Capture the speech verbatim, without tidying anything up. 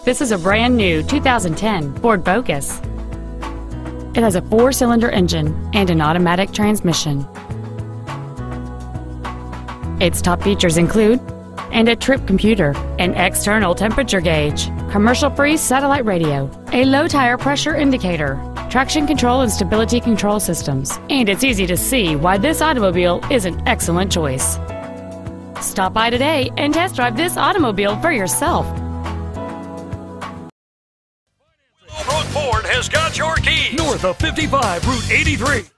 This is a brand new two thousand ten Ford Focus. It has a four-cylinder engine and an automatic transmission. Its top features include and a trip computer, an external temperature gauge, commercial-free satellite radio, a low tire pressure indicator, traction control and stability control systems, and it's easy to see why this automobile is an excellent choice. Stop by today and test drive this automobile for yourself. Willowbrook Ford has got your keys. North of fifty-five, Route eighty-three.